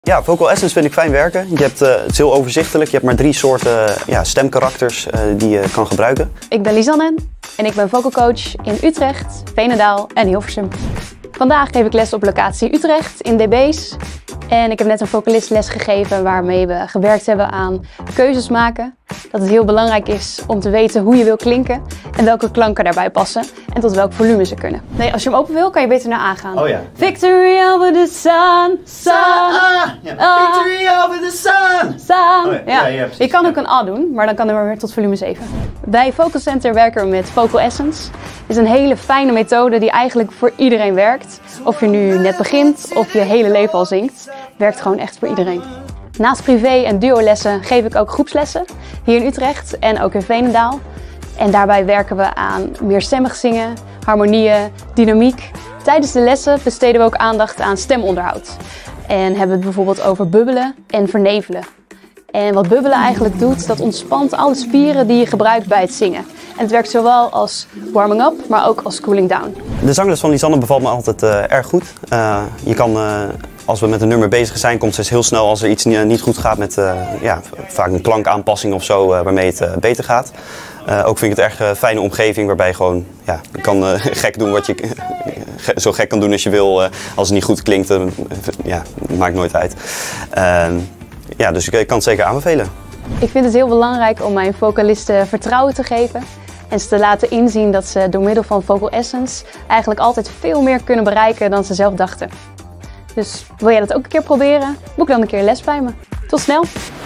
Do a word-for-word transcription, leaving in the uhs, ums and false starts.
Ja, Vocal Essence vind ik fijn werken. Je hebt, uh, het is heel overzichtelijk. Je hebt maar drie soorten uh, ja, stemkarakters uh, die je kan gebruiken. Ik ben Lisanne en ik ben vocal coach in Utrecht, Veenendaal en Hilversum. Vandaag geef ik les op locatie Utrecht in D B's. En ik heb net een vocalist les gegeven waarmee we gewerkt hebben aan keuzes maken. Dat het heel belangrijk is om te weten hoe je wil klinken en welke klanken daarbij passen en tot welk volume ze kunnen. Nee, als je hem open wil, kan je beter naar A gaan. Oh ja. Victory over the sun, sun, Ah, ja. ah, Victory over the sun! sun. Oh ja, Ja. ja, ja, precies. Je kan ook een A doen, maar dan kan hij maar weer tot volume zeven. Bij Vocal Center werken we met Vocal Essence. Het is een hele fijne methode die eigenlijk voor iedereen werkt. Of je nu net begint of je hele leven al zingt, werkt gewoon echt voor iedereen. Naast privé- en duolessen geef ik ook groepslessen, hier in Utrecht en ook in Veenendaal. En daarbij werken we aan meerstemmig zingen, harmonieën, dynamiek. Tijdens de lessen besteden we ook aandacht aan stemonderhoud. En hebben we het bijvoorbeeld over bubbelen en vernevelen. En wat bubbelen eigenlijk doet, dat ontspant alle spieren die je gebruikt bij het zingen. En het werkt zowel als warming up, maar ook als cooling down. De zangles van Lisanne bevalt me altijd uh, erg goed. Uh, je kan, uh, als we met een nummer bezig zijn, komt ze heel snel als er iets niet goed gaat met uh, ja, vaak een klankaanpassing of zo, uh, waarmee het uh, beter gaat. Uh, ook vind ik het erg uh, fijne omgeving waarbij je gewoon, ja, je kan uh, gek doen wat je zo gek kan doen als je wil. Uh, als het niet goed klinkt, uh, ja, maakt nooit uit. Uh, ja, dus ik, ik kan het zeker aanbevelen. Ik vind het heel belangrijk om mijn vocalisten vertrouwen te geven. En ze te laten inzien dat ze door middel van Vocal Essence eigenlijk altijd veel meer kunnen bereiken dan ze zelf dachten. Dus wil jij dat ook een keer proberen? Boek dan een keer les bij me. Tot snel!